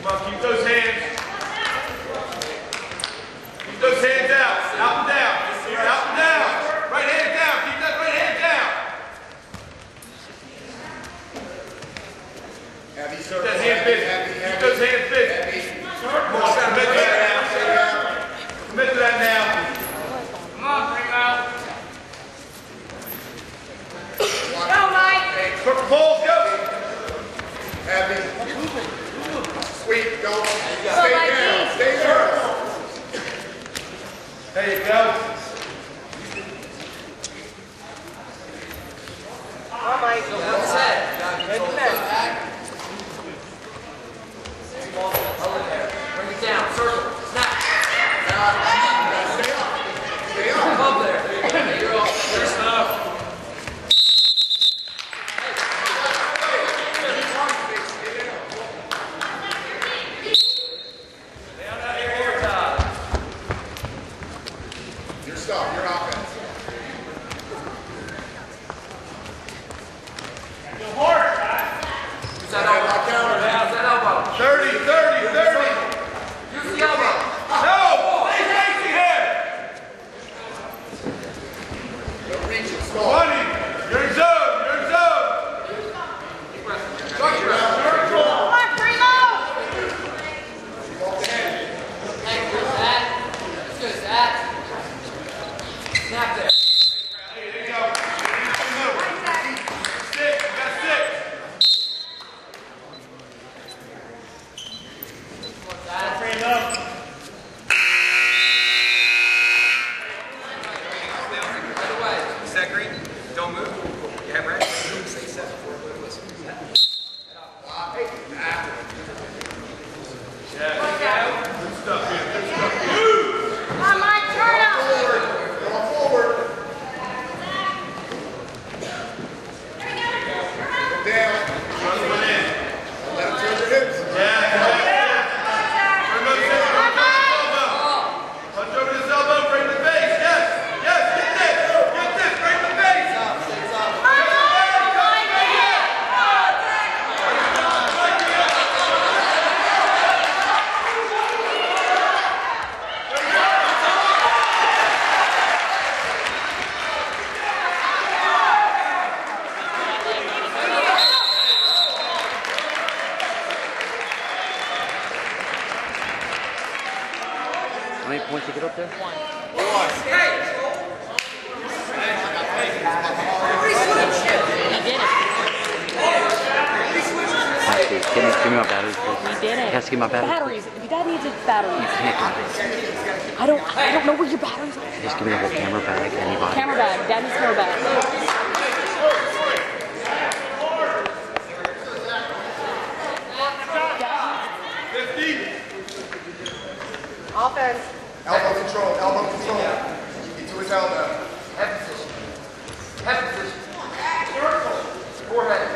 Come on, keep those hands. Keep those hands out. Out and down. Out and down. Right hand down. Keep that right hand down. Keep that hand busy. Keep those hands busy. Come on, commit to that now. Commit to that now. Come on, bring out. Go, Mike. Purple balls, go. Happy. Sweet, go. Stay Like down. these. Stay there. There you go. Go, Mike. Well said. Bring it down. Circle. Snap. Stay up. Come up there. There you go. There's enough. Your stuff, your offense. Use that elbow. Use that elbow. 30, 30, 30. Use the elbow. No! Stay facing him! Don't reach it small. 20. You're in zone. You're in zone. Structure out. Come on, Primo. Off the hand. Hey, good, Zach. That's good, Zach. Snap there. Hey, there you go. Six. You got six. Right away. Set green. Don't move. You have red. Stay set before it listen. Yeah. Good stuff here. Good stuff here. Come on, Mike. Turn up. Go forward. Go down. Run one in. Let him turn your hips. Yeah. Punch over this elbow. Bring the face. Yes. Yes. Get this. Get this. Bring the face. How many points you get up there? Give me my batteries, please. We did it. Has to get my batteries. Batteries. Your dad needs his batteries. You can't get it. I don't know where your batteries are. Just give me the whole camera bag, anybody. Camera bag. Dad needs camera bag. Offense. Elbow control. Elbow control. Get to his elbow. Head position. Head position. Circle. Forehead.